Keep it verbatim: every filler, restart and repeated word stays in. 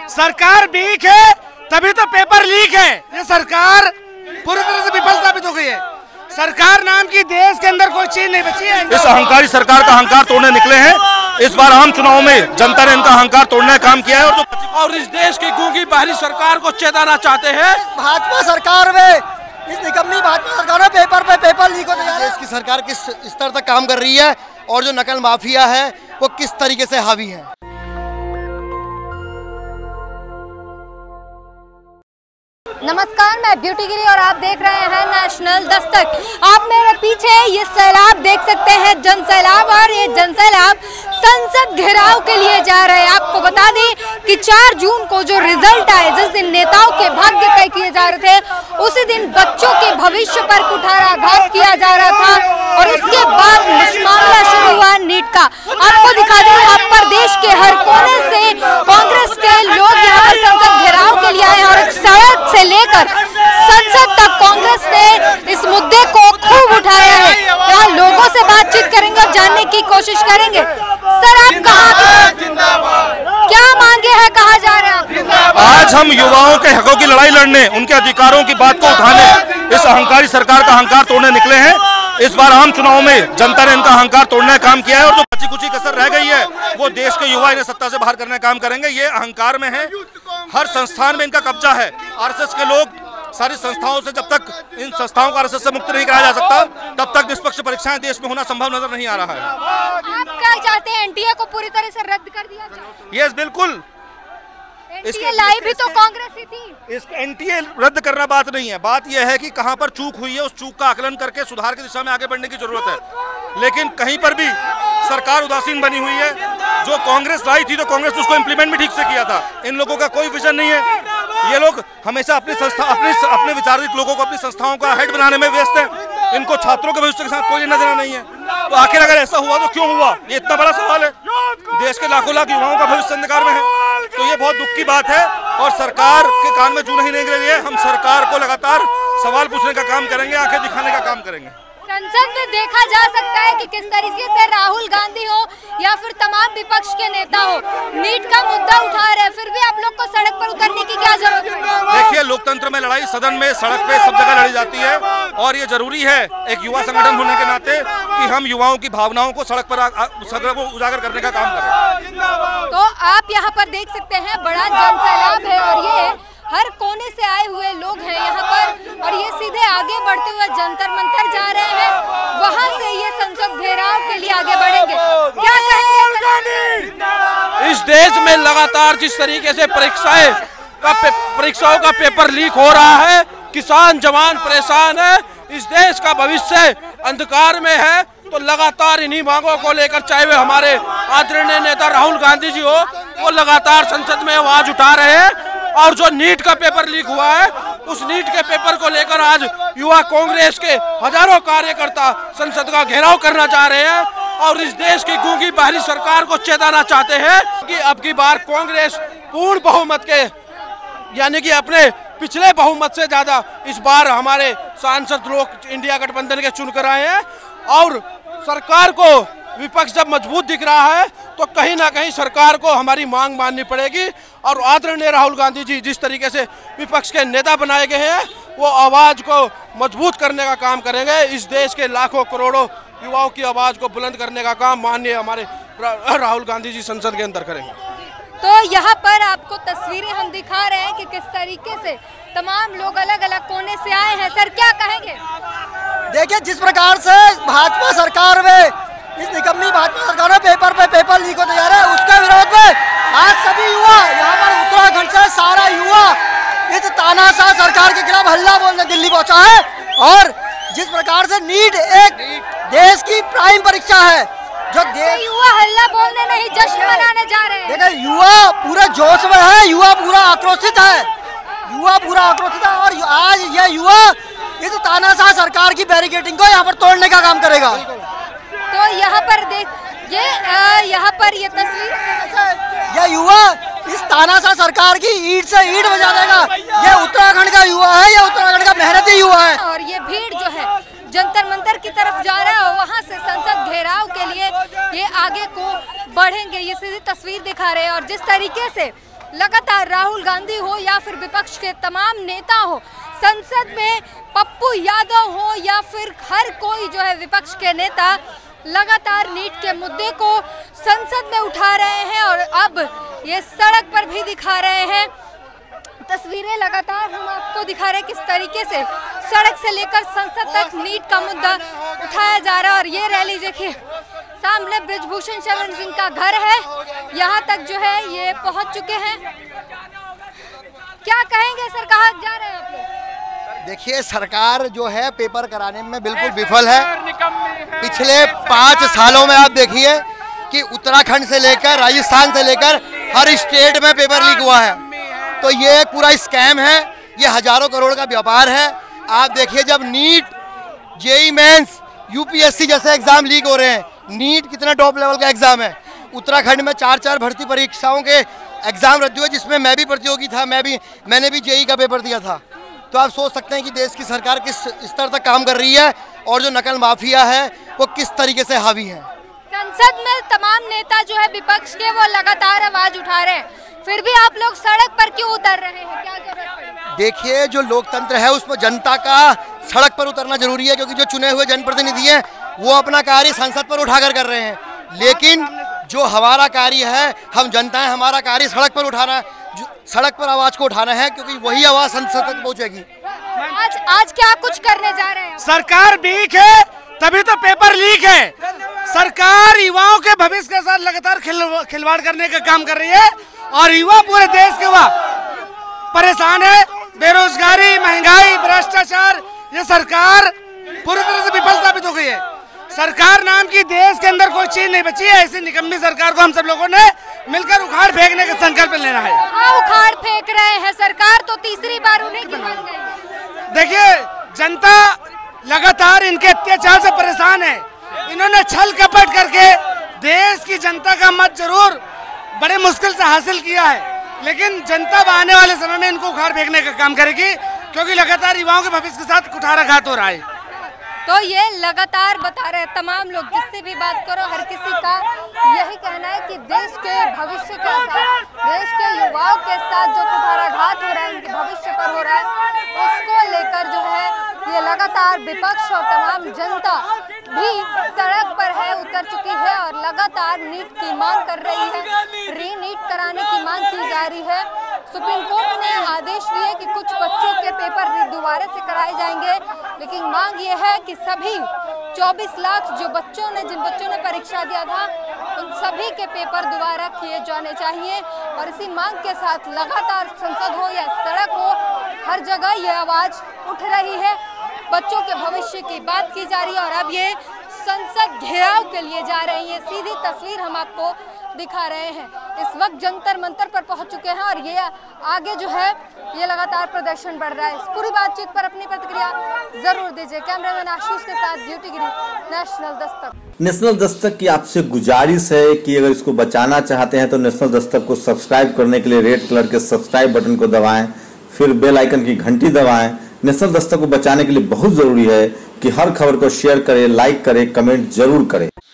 सरकार वीक है तभी तो पेपर लीक है। ये सरकार पूरी तरह से विफल साबित हो गई है। सरकार नाम की देश के अंदर कोई चीज नहीं बची है। इस अहंकारी सरकार का अहंकार तोड़ने निकले हैं। इस बार आम चुनाव में जनता ने इनका अहंकार तोड़ने का काम किया है और, तो... और इस देश की गूंगी बाहरी सरकार को चेताना चाहते हैं। भाजपा सरकार में, इस निकम्मी भाजपा सरकार में पेपर पे पेपर लीक होते जा रहे हैं। देश की सरकार किस स्तर तक काम कर रही है और जो नकल माफिया है वो किस तरीके से हावी है। नमस्कार, मैं ब्यूटी गिरी और आप देख रहे हैं नेशनल दस्तक। आप मेरे पीछे ये सैलाब देख सकते हैं, जन सैलाब, और ये जन सैलाब संसद घेराव के लिए जा रहे हैं। आपको बता दें कि चार जून को जो रिजल्ट आए, जिस दिन नेताओं के भाग्य तय किए जा रहे थे, उसी दिन बच्चों के भविष्य पर कुठाराघात किया जा रहा था और उसके बाद मामला शुरू हुआ नीट का। आपको दिखा दें, आप प्रदेश के हर कोने से कांग्रेस के लोग यहाँ पर संसद घेराव के लिए आए और सड़क से लेकर संसद तक कांग्रेस ने इस मुद्दे को खूब उठाया है। यहाँ लोगों से बातचीत करेंगे और जानने की कोशिश करेंगे। सर, आप कहाँ, क्या मांगे हैं, कहाँ जा रहे हैं? आज हम युवाओं के हकों की लड़ाई लड़ने, उनके अधिकारों की बात को उठाने इस अहंकारी सरकार का अहंकार तोड़ने निकले हैं। इस बार आम चुनाव में जनता ने इनका अहंकार तोड़ने का काम किया है और जो बची कुची कसर रह गई है वो देश के युवा इन्हें सत्ता से बाहर करने का काम करेंगे। ये अहंकार में है, हर संस्थान में इनका कब्जा है। आरएसएस के लोग सारी संस्थाओं से, जब तक इन संस्थाओं को आरएसएस से मुक्त नहीं कराया जा सकता तब तक निष्पक्ष परीक्षाएं देश में होना संभव नजर नहीं आ रहा है। आप क्या चाहते हैं, एनटीए को पूरी तरह से रद्द कर दिया जाए? यस, बिल्कुल। एनटीए लाई भी तो कांग्रेस ही थी। इस एनटीए रद्द करना बात नहीं है, बात यह है कि कहां पर चूक हुई है, उस चूक का आकलन करके सुधार की दिशा में आगे बढ़ने की जरूरत है। लेकिन कहीं पर भी सरकार उदासीन बनी हुई है। जो कांग्रेस लाई थी तो कांग्रेस उसको इम्प्लीमेंट भी ठीक से किया था। इन लोगों का कोई विजन नहीं है। ये लोग हमेशा अपनी संस्था, अपने अपने विचारित लोगों को अपनी संस्थाओं का हेड बनाने में व्यस्त है। इनको छात्रों के भविष्य के साथ कोई लेना देना नहीं है। तो आखिर अगर ऐसा हुआ तो क्यों हुआ, ये इतना बड़ा सवाल है। देश के लाखों लाख युवाओं का भविष्य अंधकार में है, तो ये बहुत दुख की बात है और सरकार के कान में जू नहीं निकल रही है। हम सरकार को लगातार सवाल पूछने का काम करेंगे, आंखें दिखाने का काम करेंगे। संसद में देखा जा सकता है कि किस तरीके से राहुल गांधी हो या फिर तमाम विपक्ष के नेता हो नीट का मुद्दा उठा रहे हैं, फिर भी आप लोग को सड़क पर उतरने की क्या जरूरत है? देखिए, लोकतंत्र में लड़ाई सदन में, सड़क पे, सब जगह लड़ी जाती है और ये जरूरी है एक युवा संगठन होने के नाते कि हम युवाओं की भावनाओं को सड़क पर सड़क को उजागर करने का काम करें। तो आप यहाँ पर देख सकते हैं, बड़ा जन सैलाब है और ये हर कोने से आए हुए लोग हैं यहाँ पर और ये सीधे आगे बढ़ते हुए जंतर मंतर जा रहे हैं। वहाँ से ये संसद घेराव के लिए आगे बढ़ेंगे। क्या कहेंगे? इस देश में लगातार जिस तरीके से परीक्षाएं का परीक्षाओं का पेपर लीक हो रहा है, किसान जवान परेशान है, इस देश का भविष्य अंधकार में है, तो लगातार इन्हीं मांगों को लेकर, चाहे वे हमारे आदरणीय नेता राहुल गांधी जी हो, वो लगातार संसद में आवाज उठा रहे हैं। और जो नीट का पेपर लीक हुआ है, उस नीट के पेपर को लेकर आज युवा कांग्रेस के हजारों कार्यकर्ता संसद का घेराव करना चाह रहे हैं और इस देश की गूंगी बाहरी सरकार को चेताना चाहते हैं कि अब की बार कांग्रेस पूर्ण बहुमत के, यानी कि अपने पिछले बहुमत से ज्यादा इस बार हमारे सांसद लोग इंडिया गठबंधन के चुनकर आए हैं और सरकार को विपक्ष जब मजबूत दिख रहा है तो कहीं ना कहीं सरकार को हमारी मांग माननी पड़ेगी और आदरणीय राहुल गांधी जी जिस तरीके से विपक्ष के नेता बनाए गए हैं, वो आवाज को मजबूत करने का काम करेंगे। इस देश के लाखों करोड़ों युवाओं की आवाज को बुलंद करने का काम माननीय हमारे राहुल गांधी जी संसद के अंदर करेंगे। तो यहाँ पर आपको तस्वीरें हम दिखा रहे हैं कि किस तरीके से तमाम लोग अलग अलग कोने से आए हैं। सर, क्या कहेंगे? देखिए, जिस प्रकार से भाजपा सरकार में, इस निकम्मी भाजपा सरकार में पेपर पे पेपर लीक होते जा रहे हैं, उसके विरोध में आज सभी युवा यहाँ पर उत्तराखंड से सारा युवा इस तानाशाह सरकार के खिलाफ हल्ला बोलने दिल्ली पहुंचा है। और जिस प्रकार से नीट एक देश की प्राइम परीक्षा है, जो देश, युवा हल्ला बोलने नहीं जश्न मनाने जा रहे हैं। देखिए, युवा पूरे जोश में है, युवा पूरा आक्रोशित है, युवा पूरा आक्रोशित है और आज यह युवा इस तानाशाह सरकार की बैरिकेडिंग को यहाँ पर तोड़ने का काम करेगा। तो यहाँ पर देख, ये यहाँ पर ये तस्वीर, यह युवा इस तानाशाह सरकार की ईंट से ईंट बजा देगा। ये उत्तराखंड का युवा है, ये उत्तराखंड का मेहनती युवा है और ये भीड़ जो है जंतर मंतर की तरफ जा रहा है और वहाँ से संसद घेराव के लिए ये आगे को बढ़ेंगे। ये सीधी तस्वीर दिखा रहे हैं और जिस तरीके से लगातार राहुल गांधी हो या फिर विपक्ष के तमाम नेता हो, संसद में पप्पू यादव हो या फिर हर कोई जो है विपक्ष के नेता लगातार नीट के मुद्दे को संसद में उठा रहे हैं और अब ये सड़क पर भी दिखा रहे हैं। तस्वीरें लगातार हम आपको दिखा रहे हैं किस तरीके से सड़क से लेकर संसद तक नीट का मुद्दा उठाया जा रहा है। और ये रैली देखिए, सामने ब्रिजभूषण शरण सिंह का घर है, यहाँ तक जो है ये पहुँच चुके हैं। क्या कहेंगे सर, कहाँ जा रहे हैं आप लोग? देखिए, सरकार जो है पेपर कराने में बिल्कुल विफल है। पिछले पाँच सालों में आप देखिए कि उत्तराखंड से लेकर राजस्थान से लेकर हर स्टेट में पेपर लीक हुआ है। तो ये एक पूरा स्कैम है, ये हजारों करोड़ का व्यापार है। आप देखिए, जब नीट, जेई मेंस, यूपीएससी जैसे एग्जाम लीक हो रहे हैं, नीट कितना टॉप लेवल का एग्जाम है। उत्तराखंड में चार चार भर्ती परीक्षाओं के एग्जाम रद्द हुए, जिसमें मैं भी प्रतियोगी था, मैं भी मैंने भी जेई का पेपर दिया था। तो आप सोच सकते हैं कि देश की सरकार किस स्तर तक काम कर रही है और जो नकल माफिया है वो किस तरीके से हावी है। संसद में तमाम नेता जो है विपक्ष के वो लगातार आवाज उठा रहे हैं, फिर भी आप लोग सड़क पर क्यों उतर रहे हैं? क्या जरूरत पड़ी? देखिए, जो लोकतंत्र है उसमें जनता का सड़क पर उतरना जरूरी है, क्योंकि जो चुने हुए जनप्रतिनिधि हैं वो अपना कार्य संसद पर उठाकर कर रहे हैं। लेकिन जो हमारा कार्य है, हम जनता है, हमारा कार्य सड़क पर उठाना है, सड़क पर आवाज को उठाना है, क्योंकि वही आवाज संसद तक पहुंचेगी। आज आज क्या कुछ करने जा रहे हैं? सरकार वीक है तभी तो पेपर लीक है। सरकार युवाओं के भविष्य के साथ लगातार खिलवाड़ करने का काम कर रही है और युवा पूरे देश के युवा परेशान है। बेरोजगारी, महंगाई, भ्रष्टाचार, ये सरकार पूरी तरह से विफल साबित हो गई है। सरकार नाम की देश के अंदर कोई चीज नहीं बची है। ऐसी निकम्मी सरकार को हम सब लोगों ने मिलकर उखाड़ फेंकने का संकल्प लेना है। हाँ, उखाड़ फेंक रहे हैं, सरकार तो तीसरी बार उन्हीं की बन गई। देखिए, जनता लगातार इनके अत्याचार से परेशान है। इन्होंने छल कपट करके देश की जनता का मत जरूर बड़े मुश्किल से हासिल किया है, लेकिन जनता आने वाले समय में इनको उखाड़ फेंकने का काम करेगी, क्योंकि लगातार युवाओं के भविष्य के साथ कुठाराघात हो रहा है। तो ये लगातार बता रहे हैं तमाम लोग, जिससे भी बात करो हर किसी का यही कहना है कि देश के भविष्य के साथ, देश के युवाओं के साथ जो कुठाराघात हो रहा है, उनके भविष्य पर हो रहा है, उसको लेकर जो है ये लगातार विपक्ष और तमाम जनता भी सड़क पर है, उतर चुकी है और लगातार नीट की मांग कर रही है। री नीट कराने की मांग की जा रही है। सुप्रीम कोर्ट ने आदेश दिए कि कुछ बच्चों के पेपर दोबारा से कराए जाएंगे, लेकिन मांग ये है कि सभी चौबीस लाख जो बच्चों ने जिन बच्चों ने परीक्षा दिया था उन सभी के पेपर दोबारा किए जाने चाहिए। और इसी मांग के साथ लगातार संसद हो या सड़क हो, हर जगह ये आवाज उठ रही है। बच्चों के भविष्य की बात की जा रही है और अब ये संसद घेराव के लिए जा रहे हैं। ये सीधी तस्वीर हम आपको दिखा रहे हैं। इस वक्त जंतर मंतर पर पहुंच चुके हैं और ये आगे जो है ये लगातार प्रदर्शन बढ़ रहा है। इस पूरी बातचीत पर अपनी प्रतिक्रिया जरूर दीजिए। कैमरामैन आशीष के साथ ब्यूटीगिरी, नेशनल दस्तक। नेशनल दस्तक की आपसे गुजारिश है कि अगर इसको बचाना चाहते हैं तो नेशनल दस्तक को सब्सक्राइब करने के लिए रेड कलर के सब्सक्राइब बटन को दबाएं, फिर बेल आइकन की घंटी दबाएं। नेशनल दस्तक को बचाने के लिए बहुत जरूरी है कि हर खबर को शेयर करें, लाइक करें, कमेंट जरूर करें।